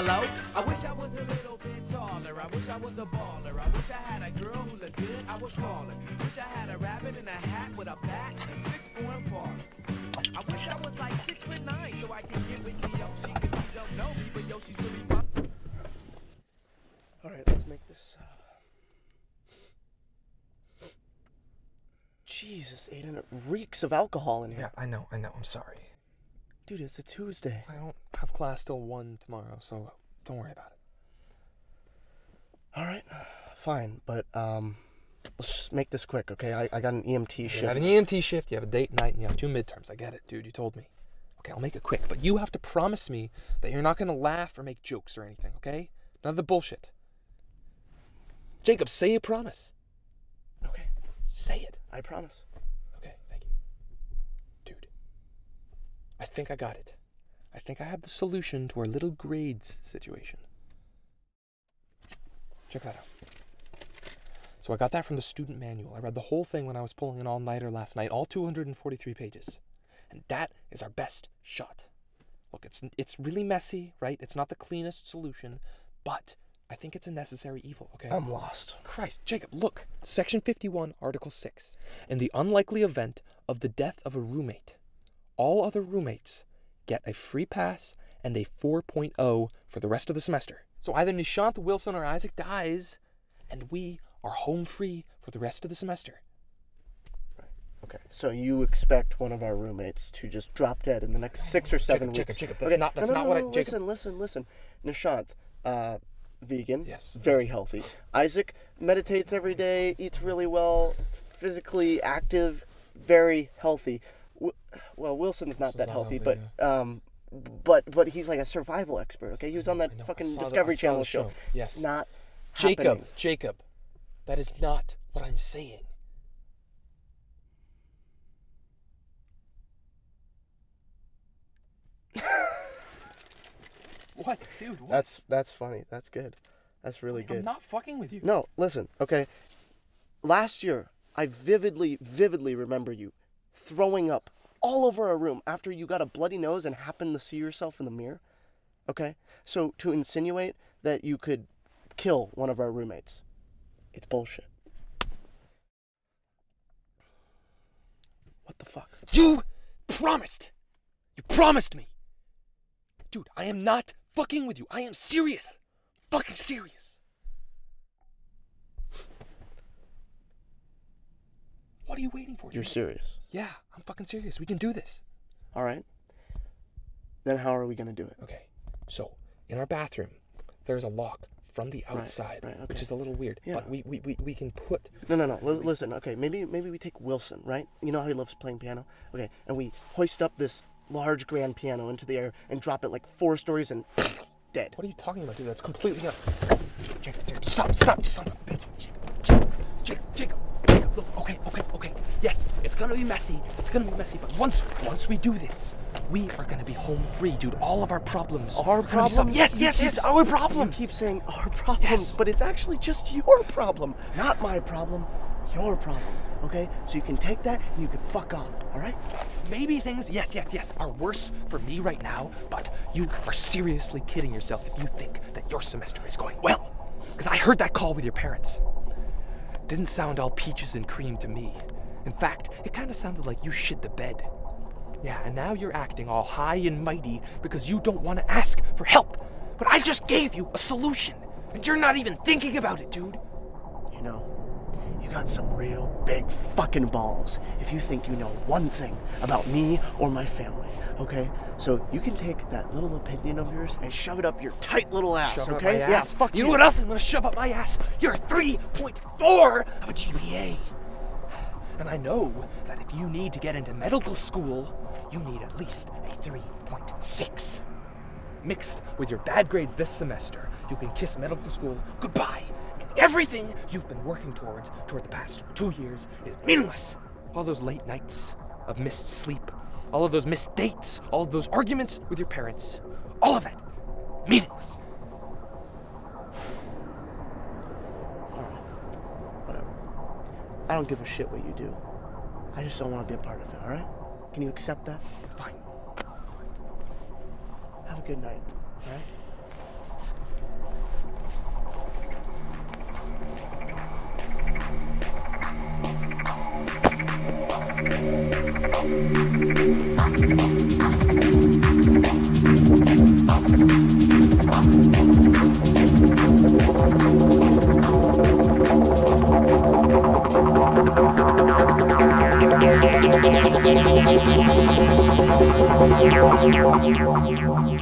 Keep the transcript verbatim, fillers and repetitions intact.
hello. I wish I was a little bit taller. I wish I was a baller. I wish I had a girl who looked good, I would call her. Wish I had a rabbit in a hat with a bat and a six form father. I wish I was like six foot nine so I could get with the Yoshi, cause she don't know me, but Yoshi's really fun. Alright, let's make this. Uh... Jesus, Aiden, it reeks of alcohol in here. Yeah, I know, I know, I'm sorry. Dude, it's a Tuesday. I don't have class till one tomorrow, so don't worry about it. Alright, fine, but um, let's just make this quick, okay? I, I got an E M T shift. You have an E M T shift, you have a date night, and you have two midterms. I get it, dude, you told me. Okay, I'll make it quick, but you have to promise me that you're not going to laugh or make jokes or anything, okay? None of the bullshit. Jacob, say you promise. Okay. Say it. I promise. Okay, thank you. Dude, I think I got it. I think I have the solution to our little grades situation. Check that out. So I got that from the student manual. I read the whole thing when I was pulling an all-nighter last night, all two hundred forty-three pages. And that is our best shot. Look, it's it's really messy, right? It's not the cleanest solution, but I think it's a necessary evil, okay? I'm lost. Christ, Jacob, look. Section fifty-one, Article six. In the unlikely event of the death of a roommate, all other roommates get a free pass and a four point oh for the rest of the semester. So either Nishant, Wilson, or Isaac dies, and we are home free for the rest of the semester. Right. Okay. So you expect one of our roommates to just drop dead in the next six or seven Jacob, weeks? Jacob, Jacob, that's okay. not, that's no, no, not no, what I... no, Jacob. Listen, listen, listen. Nishant, uh, vegan, yes, very yes. healthy. Isaac meditates every day, eats really well, physically active, very healthy. W well, Wilson's not that not healthy, healthy, but um, but but he's like a survival expert. Okay, he was on that I know, I fucking saw the- Discovery I saw Channel the show. show. Yes. It's not Jacob, happening. Jacob, that is not what I'm saying. What, dude? What? That's that's funny. That's good. That's really I'm good. not fucking with you. No, listen, okay. Last year, I vividly, vividly remember you throwing up all over our room after you got a bloody nose and happened to see yourself in the mirror. Okay? So to insinuate that you could kill one of our roommates, it's bullshit. What the fuck? You promised. You promised me. Dude, I am not fucking with you. I am serious. Fucking serious. What are you waiting for? You're dude? serious? Yeah, I'm fucking serious. We can do this. All right. Then how are we going to do it? Okay, so in our bathroom, there's a lock from the outside, right, okay. which is a little weird. Yeah. But we, we, we, we can put... No, no, no. L listen, okay, maybe maybe we take Wilson, right? You know how he loves playing piano? Okay, and we hoist up this large grand piano into the air and drop it like four stories and dead. What are you talking about, dude? That's completely not... Jacob, Jacob, stop, stop, you son of a bitch. Jacob, Jacob, Jacob, Jacob, look, okay, okay, okay. Yes, it's gonna be messy, it's gonna be messy, but once, once we do this, we are gonna be home free, dude. All of our problems Our are gonna be solved. problems? Yes, yes, You yes, keep- our problems. You keep saying our problems, Yes. but it's actually just your problem, not my problem, your problem, okay? So you can take that and you can fuck off, all right? Maybe things, yes, yes, yes, are worse for me right now, but you are seriously kidding yourself if you think that your semester is going well. Because I heard that call with your parents. Didn't sound all peaches and cream to me. In fact, it kind of sounded like you shit the bed. Yeah, and now you're acting all high and mighty because you don't want to ask for help. But I just gave you a solution, and you're not even thinking about it, dude. You know, you got some real big fucking balls if you think you know one thing about me or my family, okay? So you can take that little opinion of yours and shove it up your tight little ass, Shove it up okay? my Yeah, ass. fuck you. you. know what else I'm gonna shove up my ass? You're three point four of a G P A. And I know that if you need to get into medical school, you need at least a three point six. Mixed with your bad grades this semester, you can kiss medical school goodbye. And everything you've been working towards toward the past two years is meaningless. All those late nights of missed sleep, all of those missed dates, all of those arguments with your parents, all of that, meaningless. Whatever. I don't give a shit what you do. I just don't want to be a part of it, all right? Can you accept that? Fine. Have a good night, all right? Thank you.